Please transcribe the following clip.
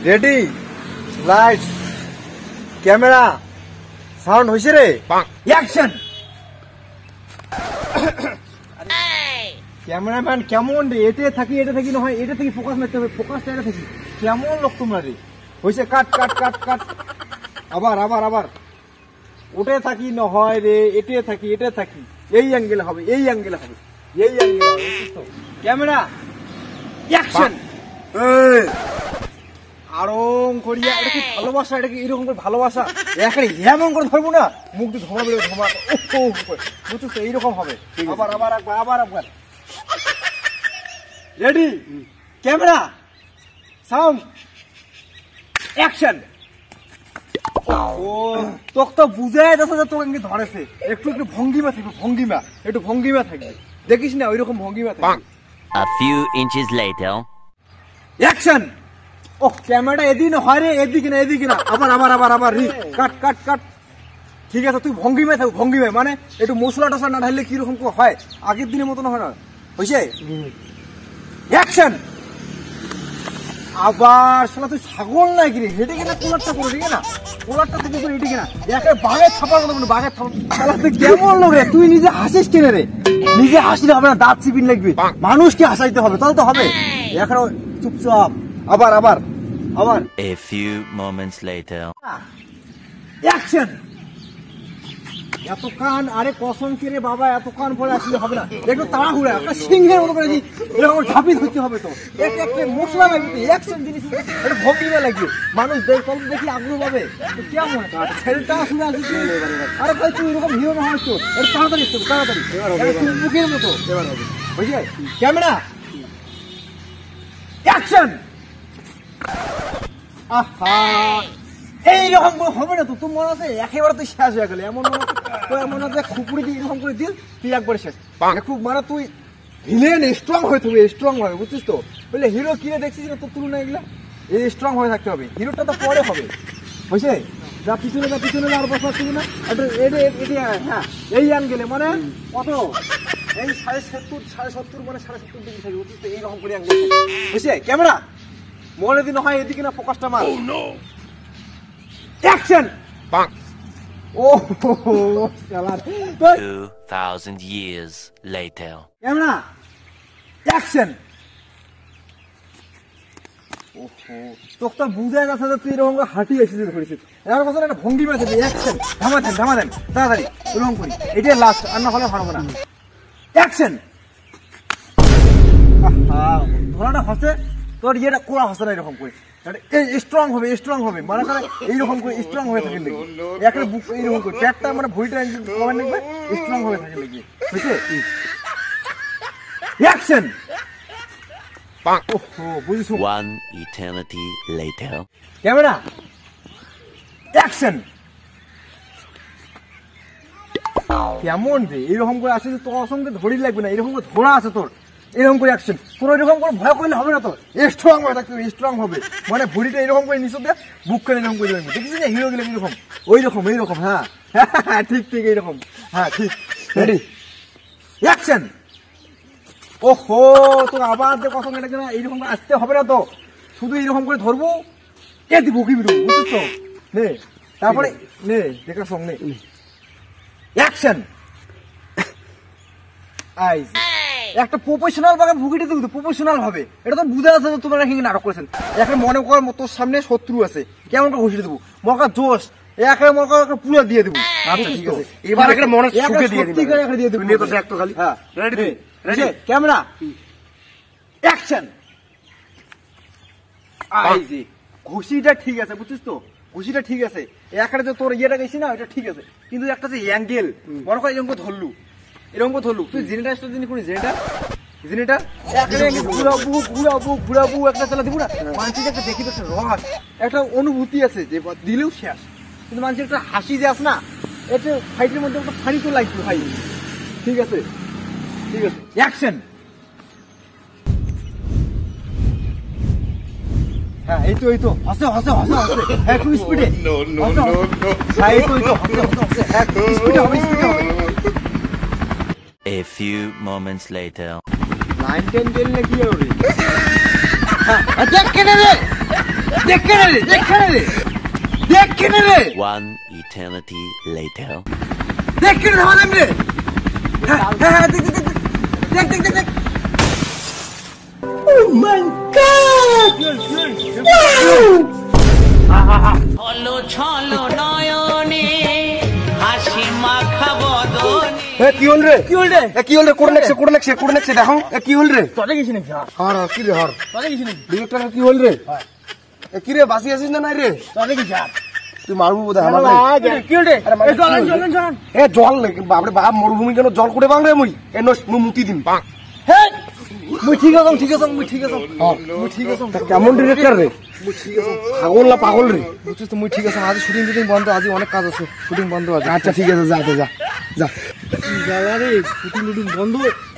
Ready, lights, camera, sound হইছে রে, action. Cameraman কেমন রে? এটা থাকি নহয়, এটা থেকে ফোকাস মারতে হবে, ফোকাসটা এটা থাকি। কেমন লোক তোমরা রে? হইছে, কাট কাট কাট কাট, আবার আবার আবার। ওটে থাকি নহয় রে, এটে থাকি, এটা থাকি, এই অ্যাঙ্গেলে হবে, এই অ্যাঙ্গেলে হবে, এই অ্যাঙ্গেলে হবে। Camera, action. আরম করিয়া, এটা কি ভালোবাসা? এটা কি এরকম করে ভালোবাসা? এখানে এমন করে ধরবো না, মুখ দিয়ে ধোঁয়া বেরোবে, ধোঁয়া, বুঝছো তো? এইরকম হবে। আবার আবার একবার, আবার একবার। Ready, camera, sound, action. ও তোকে তো বুঝাই যাচ্ছে যে তোকে ধরেছে। একটু একটু ভঙ্গিমা থাকবে, ভঙ্গিমা, একটু ভঙ্গিমা থাকবে, দেখিস না ওইরকম ভঙ্গিমা থাকবে। A few inches later. Action. ও ক্যামেরাটা এদিকে হয় রে, এদিকে না, এদিকে না, আবার আবার আবার আবার, কাট কাট কাট। ঠিক আছে, তুই ভঙ্গিমায় থাকবি, ভঙ্গিমায় মানে একটু মশলা টসলা না ঢাললে কিরকম হয়, আগের দিনের মতন হয় না, হয়েছে? অ্যাকশন। আবার শালা তুই ছাগল নাই কিরে, হেঁটে কিনা কোলারটা করে দিকে না, কোলারটা থেকে করে হেঁটে কিনা, একে বাঘের ছাপার মতো, বাঘের ছাপা। শালা তুই কেমন লোক রে? তুই নিজে হাসিস কিনে রে? নিজে হাসিলে হবে না, দাঁত চিপিন লাগবে, মানুষকে হাসাইতে হবে, তাহলে তো হবে। এখন চুপচাপ, আবার আবার আবার। A few moments later. Action. এত কান, আরে কসম কে বাবা, এত কান পরে আসলে হবে না, একটু তাড়াহুড়া, একটা সিংহের মতো করে এরকম ঝাঁপি ধরতে হবে। তো একটা মশলা লাগবে, অ্যাকশন জিনিস, একটা ভঙ্গিমা লাগবে, মানুষ দেখি আগ্রহ পাবে। কেমন ছেলেটা শুনে আসছি, আরে ভাই তুই এরকম হিরো না হয়তো, একটু তাড়াতাড়ি, একটু তাড়াতাড়ি, মুখের মতো এবার হবে, বুঝলে? Camera, action. আহা, এইরকম হবে না তো, তোর মনে আছে একেবারে তুই শেষ হয়ে গেলে, এমন মনে হচ্ছে খুপুরি দিয়ে এরকম করে দিল, তুই একবারে শেষ। খুব মানে তুই ভিলেন স্ট্রং হয়ে থাকবে, স্ট্রং হবে, বুঝছিস তো? বলে হিরো কিনে দেখছিস না তোর তুলনা, এগুলা এই স্ট্রং হয়ে থাকতে হবে, হিরোটা তো পরে হবে, বুঝছে? যা পিছনে যা, পিছনে আর বসা ছিল না, হ্যাঁ এই আন গেলে মানে কত, এই 70 মানে 70 ডিগ্রি থাকবে, বুঝছিস তো? এইরকম করে আন গেলে, বুঝছে? ক্যামেরা মনে দিন হয় এদিকে না, ফোকাসটা মার। অ্যাকশন। ও 2000 years later. Camera, action. ওহো, তোকে তো বুঝাই যাচ্ছে যে তুই এরকম হাঁটি এসেছিস, করেছিস এর কথা একটা ভঙ্গিমা দেবে। অ্যাকশন, থামা দেন তাড়াতাড়ি, এরকম করি, এটাই লাস্ট, আর না হলে হারবো না। অ্যাকশন। ধরাটা হসে তোর, ইয়েটা কোড়া হসে না, এরকম করে স্ট্রং হবে, স্ট্রং হবে, মানে এইরকম করে স্ট্রং হয়ে থাকে লাগবে, একটা বুক এইরকম করে প্যাটটা মানে ভুঁড়িটা কমান লাগবে, স্ট্রং হয়ে থাকে লাগবে, বুঝছে? অ্যাকশন। ওহো, বুঝছো? One eternity later. Camera, action. কেমন রে? এরকম করে আসলে তোর সঙ্গে ধরি লাগবে না, এরকম করে ধরা আছে তোর, এরকম করে অ্যাকশন। তোর এরকম করে ভয় করলে হবে না, তোর স্ট্রং হয়ে থাকতে হবে, স্ট্রং হবে, মানে ভুড়িটা এরকম করে নিচে দিয়ে বুক করে এরকম করে দেবেন, দেখছিস না হিরো গেলে এরকম, ওই রকম এইরকম, হ্যাঁ ঠিক ঠিক এইরকম, হ্যাঁ ঠিক। Ready, action. ওহো, তোর আবার যে কথা লাগবে না, এইরকম করে আসতে হবে না তো, শুধু এইরকম করে ধরবো, কে দিব কি বিরু, বুঝছিস তো? নে তারপরে নে, দেখার সঙ্গে অ্যাকশন। আইস একটা প্রফেশনাল ভাবে ভুগিটা দেবো, প্রফেশনাল ভাবে, এটা তো বুঝে আছে তোমরা এখানে নাটক করেছেন। এখন মনে কর তোর সামনে শত্রু আছে, কেমন করে ঘুষিয়ে দেবো, মকা জোশ একে মকা পুরো দিয়ে দেবো। আচ্ছা ঠিক আছে, এবার একটা মনে সুখে দিয়ে দিবি, একটা দিয়ে দেবো, নিয়ে তো দেখ তো খালি। হ্যাঁ রেডি, রেডি, ক্যামেরা, অ্যাকশন। আইজি ঘুষিটা ঠিক আছে, বুঝছিস তো? ঘুষিটা ঠিক আছে, একটা যে তোর ইয়েটা গেছি না, এটা ঠিক আছে, কিন্তু একটা যে অ্যাঙ্গেল মনে কর এরকম ধরলু, এরকম ধরলু, তুই জেনেটার দিন করি, জেনেটার ঘুরাবু একটা চালা দিব না, মানুষের একটা দেখি একটা রস, একটা অনুভূতি আছে যে দিলেও শেষ, কিন্তু মানুষের একটা হাসি যে আছে না, এটা ফাইটের মধ্যে একটা ফানি তো লাগবে ভাই। ঠিক আছে, ঠিক আছে, অ্যাকশন। হ্যাঁ এই তো হসে হ্যাঁ একটু স্পিডে, হ্যাঁ এই তো হসে হ্যাঁ স্পিডে হবে, A few moments later. 9-10 গেল নাকি আর রে, হ্যাঁ দেখ কেন রে, দেখে নে রে, দেখে নে রে, দেখে নে রে, One eternity later. দেখে নে ধামালাম রে। হ্যাঁ হ্যাঁ হ্যাঁ, দেখ দেখ দেখ দেখ দেখ দেখ দেখ। Oh my God! ছলো ছলো নয়নে হাসি মাখা বদনে। কি হল রে? কি হল রে? কি হল রে? করে নেক্সে দেখো কি হল রে? চলে গেছি নাকি? হর কি রে হর? চলে গেছি নাকি? ডিরেক্টর কি হল রে? কি রে বাসি আছিস না নাই রে? চলে গেছি। তুই মারবো বোধহয় আমার কি হল রে? জল এ জল বাপরে বাপ মরুভূমি কেন জল করে বাংলা মুই এ মুতি দিন হ্যাঁ মুই ঠিক আছো ঠিক আছে মুই ঠিক আছে মুই ঠিক আছে। কেমন ডিরেক্টর রে? মুই ঠিক আছে পাগল না পাগল রে? বুঝছিস তো মুই ঠিক আছে। আজ শুটিং বন্ধ, আজ অনেক কাজ আছে, শুটিং বন্ধ আছে। আচ্ছা ঠিক আছে যা তো যা যা জ্বালা রে, শুটিং বন্ধ।